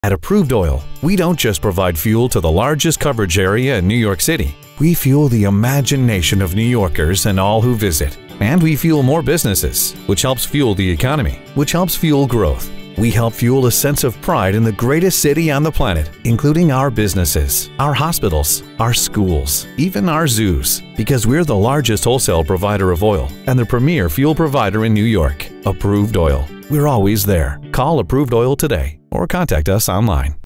At Approved Oil, we don't just provide fuel to the largest coverage area in New York City. We fuel the imagination of New Yorkers and all who visit. And we fuel more businesses, which helps fuel the economy, which helps fuel growth. We help fuel a sense of pride in the greatest city on the planet, including our businesses, our hospitals, our schools, even our zoos, because we're the largest wholesale provider of oil and the premier fuel provider in New York. Approved Oil. We're always there. Call Approved Oil today or contact us online.